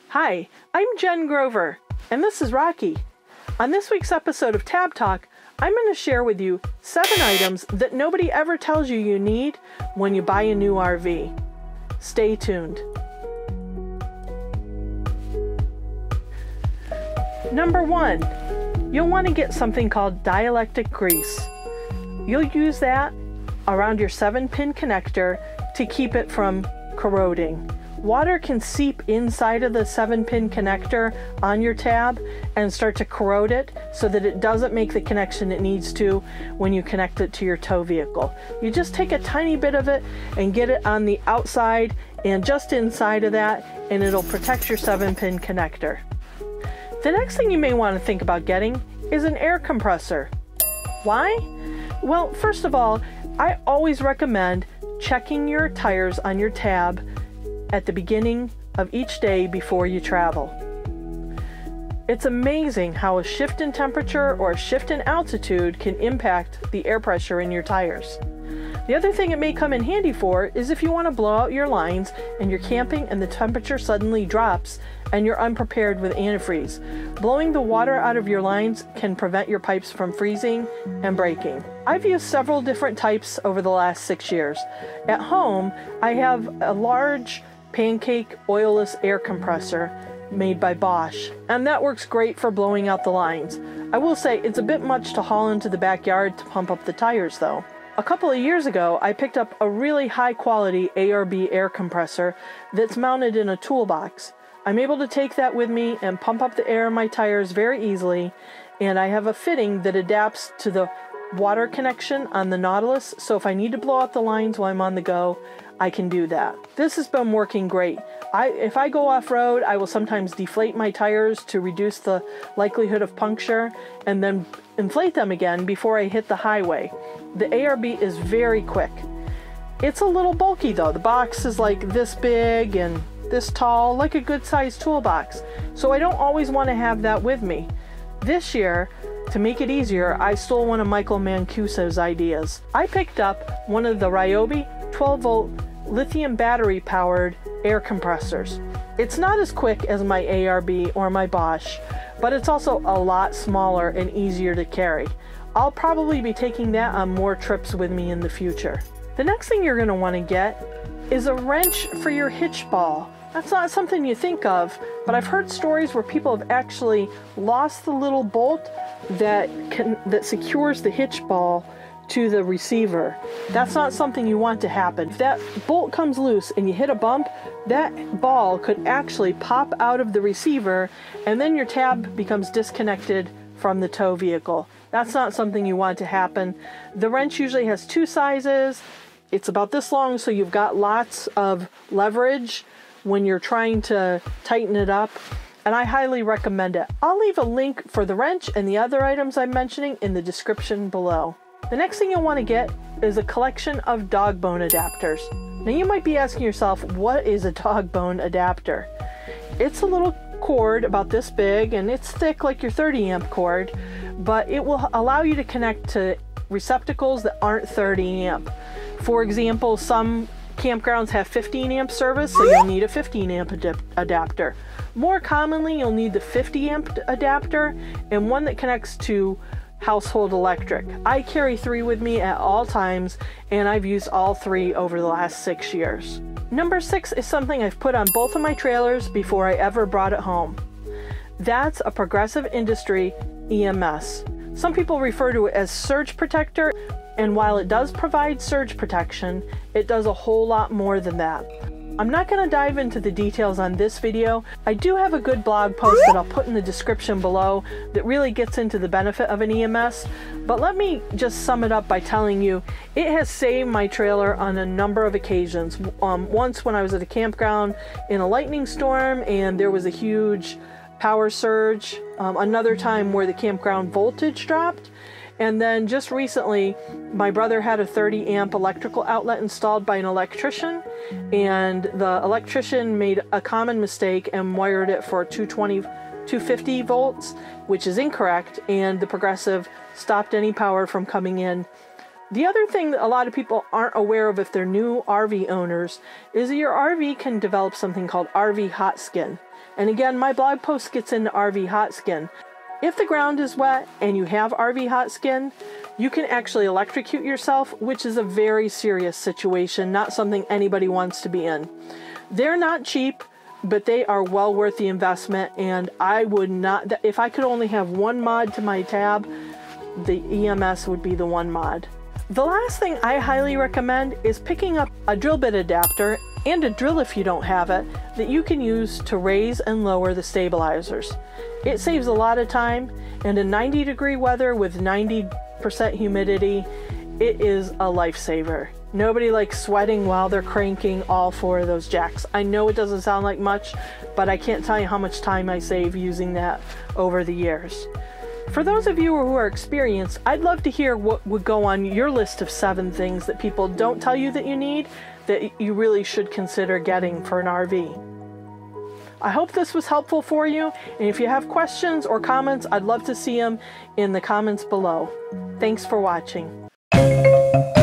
Hi, I'm Jen Grover, and this is Rocky. On this week's episode of Tab Talk, I'm going to share with you 7 items that nobody ever tells you need when you buy a new RV. Stay tuned. Number 1, you'll want to get something called dielectric grease. You'll use that around your 7-pin connector to keep it from corroding. Water can seep inside of the 7-pin connector on your tab and start to corrode it so that it doesn't make the connection it needs to when you connect it to your tow vehicle. You just take a tiny bit of it and get it on the outside and just inside of that, and it'll protect your 7-pin connector. The next thing you may want to think about getting is an air compressor. Why? Well, first of all, I always recommend checking your tires on your tab at the beginning of each day before you travel. It's amazing how a shift in temperature or a shift in altitude can impact the air pressure in your tires. The other thing it may come in handy for is if you want to blow out your lines and you're camping and the temperature suddenly drops and you're unprepared with antifreeze. Blowing the water out of your lines can prevent your pipes from freezing and breaking. I've used several different types over the last 6 years. At home, I have a large pancake oilless air compressor made by Bosch, and that works great for blowing out the lines. I will say it's a bit much to haul into the backyard to pump up the tires though. A couple of years ago, I picked up a really high quality ARB air compressor that's mounted in a toolbox. I'm able to take that with me and pump up the air in my tires very easily, and I have a fitting that adapts to the water connection on the Nautilus, so if I need to blow out the lines while I'm on the go, I can do that. This has been working great. If I go off-road, I will sometimes deflate my tires to reduce the likelihood of puncture and then inflate them again before I hit the highway. The ARB is very quick. It's a little bulky though. The box is like this big and this tall, like a good-sized toolbox. So I don't always want to have that with me. This year, to make it easier, I stole one of Michael Mancuso's ideas. I picked up one of the Ryobi 12-volt lithium battery powered air compressors. It's not as quick as my ARB or my Bosch, but it's also a lot smaller and easier to carry. I'll probably be taking that on more trips with me in the future. The next thing you're going to want to get is a wrench for your hitch ball. That's not something you think of, but I've heard stories where people have actually lost the little bolt that secures the hitch ball to the receiver. That's not something you want to happen. If that bolt comes loose and you hit a bump, that ball could actually pop out of the receiver and then your tab becomes disconnected from the tow vehicle. That's not something you want to happen. The wrench usually has 2 sizes. It's about this long, so you've got lots of leverage when you're trying to tighten it up, and I highly recommend it. I'll leave a link for the wrench and the other items I'm mentioning in the description below. The next thing you'll want to get is a collection of dog bone adapters. Now you might be asking yourself, what is a dog bone adapter? It's a little cord about this big and it's thick like your 30 amp cord, but it will allow you to connect to receptacles that aren't 30 amp. For example, some campgrounds have 15 amp service, so you'll need a 15 amp adapter. More commonly, you'll need the 50 amp adapter and one that connects to household electric. I carry 3 with me at all times, and I've used all 3 over the last 6 years. Number 6 is something I've put on both of my trailers before I ever brought it home. That's a Progressive Industry EMS. Some people refer to it as surge protector, and while it does provide surge protection, it does a whole lot more than that. I'm not going to dive into the details on this video. I do have a good blog post that I'll put in the description below that really gets into the benefit of an EMS, but let me just sum it up by telling you it has saved my trailer on a number of occasions. Once when I was at a campground in a lightning storm and there was a huge power surge, another time where the campground voltage dropped, and then just recently my brother had a 30 amp electrical outlet installed by an electrician, and the electrician made a common mistake and wired it for 250 volts, which is incorrect, and the Progressive stopped any power from coming in. The other thing that a lot of people aren't aware of if they're new RV owners is that your RV can develop something called RV hot skin. And again, my blog post gets into RV hot skin. If the ground is wet and you have RV hot skin, you can actually electrocute yourself, which is a very serious situation, not something anybody wants to be in. They're not cheap, but they are well worth the investment, and I would not, if I could only have one mod to my tab, the EMS would be the one mod. The last thing I highly recommend is picking up a drill bit adapter and a drill if you don't have it, that you can use to raise and lower the stabilizers. It saves a lot of time, and in 90-degree weather with 90% humidity, it is a lifesaver. Nobody likes sweating while they're cranking all 4 of those jacks. I know it doesn't sound like much, but I can't tell you how much time I save using that over the years. For those of you who are experienced, I'd love to hear what would go on your list of 7 things that people don't tell you that you need, that you really should consider getting for an RV. I hope this was helpful for you, and if you have questions or comments, I'd love to see them in the comments below. Thanks for watching.